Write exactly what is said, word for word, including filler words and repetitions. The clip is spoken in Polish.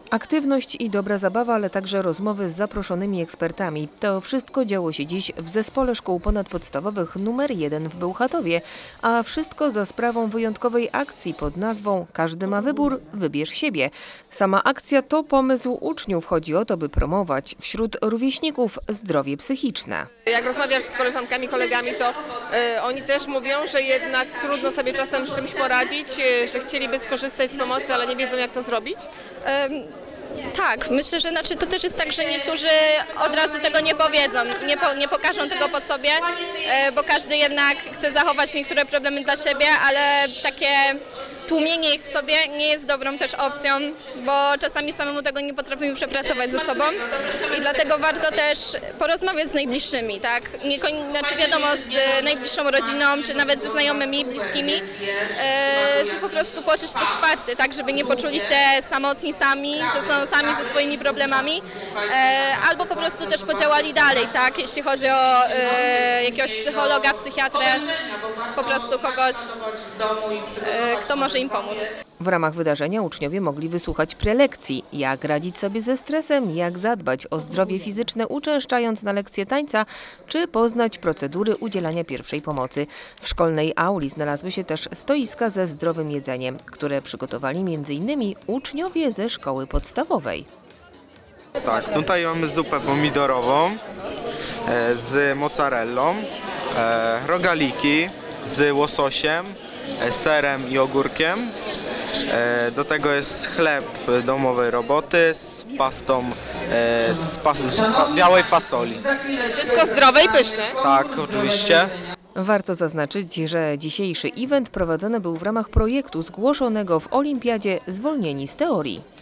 Aktywność i dobra zabawa, ale także rozmowy z zaproszonymi ekspertami. To wszystko działo się dziś w Zespole Szkół Ponadpodstawowych numer jeden w Bełchatowie, a wszystko za sprawą wyjątkowej akcji pod nazwą Każdy ma wybór, wybierz siebie. Sama akcja to pomysł uczniów. Chodzi o to, by promować wśród rówieśników zdrowie psychiczne. Jak rozmawiasz z koleżankami, kolegami, to y, oni też mówią, że jednak trudno sobie czasem z czymś poradzić, y, że chcieliby skorzystać z pomocy, ale nie wiedzą, jak to zrobić. Um. Tak, myślę, że znaczy, to też jest tak, że niektórzy od razu tego nie powiedzą, nie, po, nie pokażą tego po sobie, bo każdy jednak chce zachować niektóre problemy dla siebie, ale takie tłumienie ich w sobie nie jest dobrą też opcją, bo czasami samemu tego nie potrafimy przepracować ze sobą i dlatego warto też porozmawiać z najbliższymi, tak? Nie, znaczy wiadomo, z najbliższą rodziną, czy nawet ze znajomymi, bliskimi, żeby po prostu poczuć to wsparcie, tak? Żeby nie poczuli się samotni sami, że są sami ze swoimi problemami, albo po prostu też podziałali dalej, tak? Jeśli chodzi o jakiegoś psychologa, psychiatrę, po prostu kogoś, kto może im pomóc. W ramach wydarzenia uczniowie mogli wysłuchać prelekcji, jak radzić sobie ze stresem, jak zadbać o zdrowie fizyczne, uczęszczając na lekcje tańca, czy poznać procedury udzielania pierwszej pomocy. W szkolnej auli znalazły się też stoiska ze zdrowym jedzeniem, które przygotowali między innymi uczniowie ze szkoły podstawowej. Tak, tutaj mamy zupę pomidorową e, z mozzarellą, e, rogaliki z łososiem, e, serem i ogórkiem. E, do tego jest chleb domowej roboty z pastą e, z, pas z białej fasoli. Wszystko zdrowe i pyszne. Tak, oczywiście. Warto zaznaczyć, że dzisiejszy event prowadzony był w ramach projektu zgłoszonego w Olimpiadzie Zwolnieni z teorii.